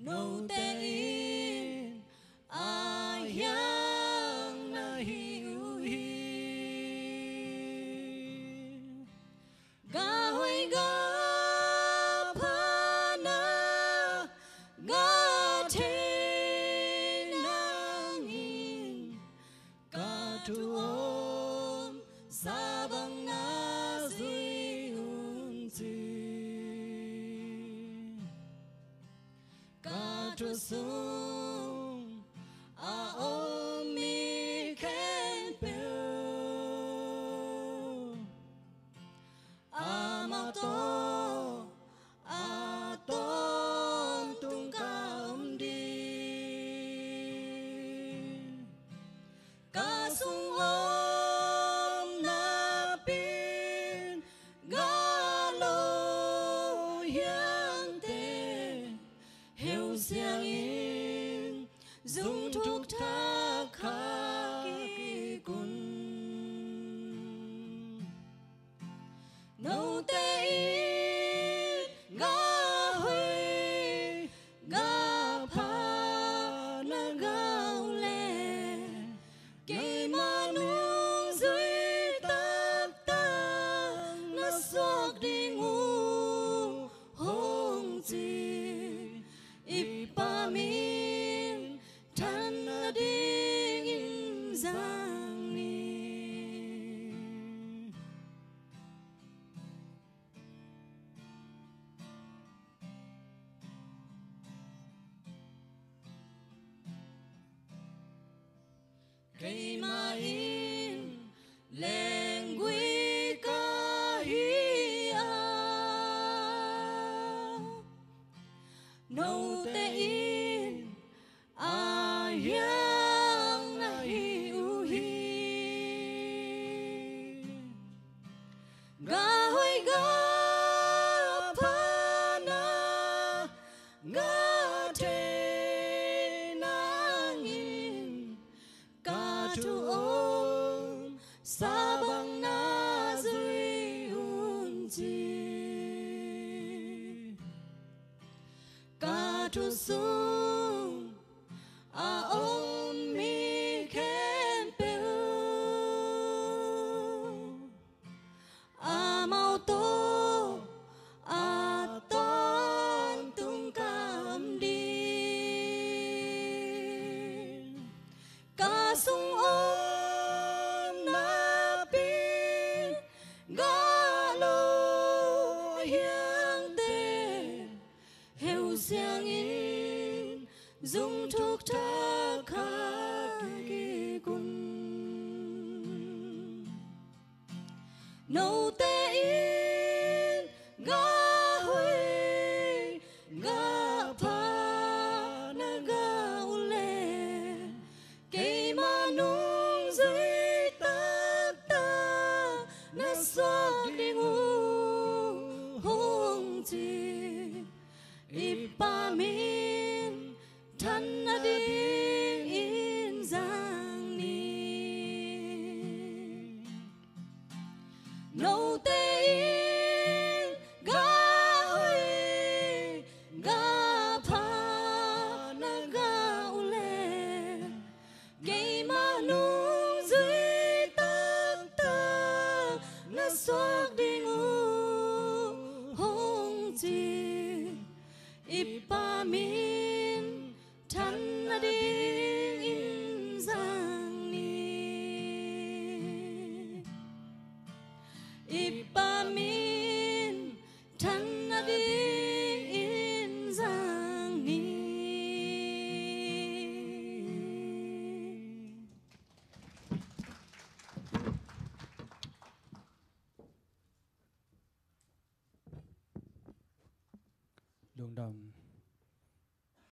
nâu tê in ayang na hiuhi ga hoi ga phana ga the nang in ga tu om sa bang na zui un chi ga tu sung a om mi khen piu a ma to a ton tung ca đi ca sung om na pin ga lo hiang te hiểu xiang in dung thuốc thác khá kỳ cun nâu tê in ga huy ga pha na gao le kỳ ma nung dưới tắc tăng na sok đi ngu hong chi ipa min than ding in giang ni cây ma in leng quy ca hi a nâu tê in ayang na hiuhi ga hoi ga phana ga the nang in ca tu om sa bang na zui un chi ca tu sung a om mi khen piu a mau to a ton tung cam đi ca sung om na pin ga lo hiang te hiểu xiang in dung thuốc thác khá kỳ cun nâu tê in ga huy ga pha na gao le cây ma nung dưới tắc ta na sok đi ngu hong chi ipa min than